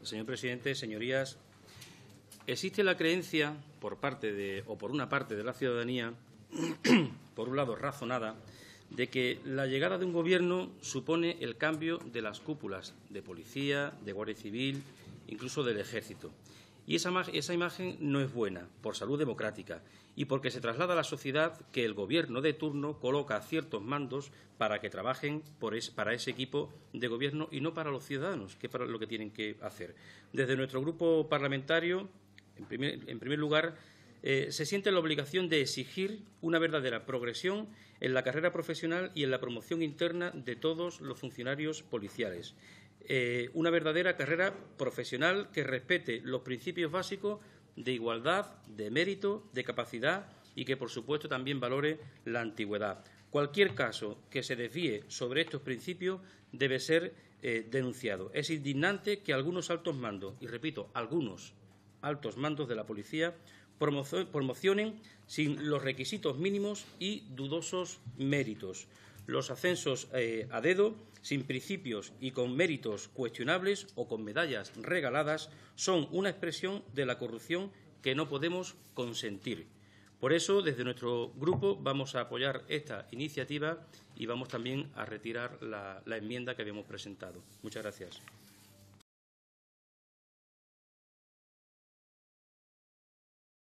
Señor presidente, señorías, existe la creencia por una parte de la ciudadanía, por un lado razonada, de que la llegada de un Gobierno supone el cambio de las cúpulas de policía, de Guardia Civil, incluso del Ejército. Y esa imagen no es buena, por salud democrática, y porque se traslada a la sociedad que el Gobierno de turno coloca ciertos mandos para que trabajen para ese equipo de Gobierno y no para los ciudadanos, que es para lo que tienen que hacer. Desde nuestro grupo parlamentario, en primer lugar, se siente la obligación de exigir una verdadera progresión en la carrera profesional y en la promoción interna de todos los funcionarios policiales. Una verdadera carrera profesional que respete los principios básicos de igualdad, de mérito, de capacidad y que, por supuesto, también valore la antigüedad. Cualquier caso que se desvíe sobre estos principios debe ser denunciado. Es indignante que algunos altos mandos, y repito, algunos altos mandos de la policía, promocionen sin los requisitos mínimos y dudosos méritos. Los ascensos a dedo, sin principios y con méritos cuestionables o con medallas regaladas, son una expresión de la corrupción que no podemos consentir. Por eso, desde nuestro grupo, vamos a apoyar esta iniciativa y vamos también a retirar la enmienda que habíamos presentado. Muchas gracias.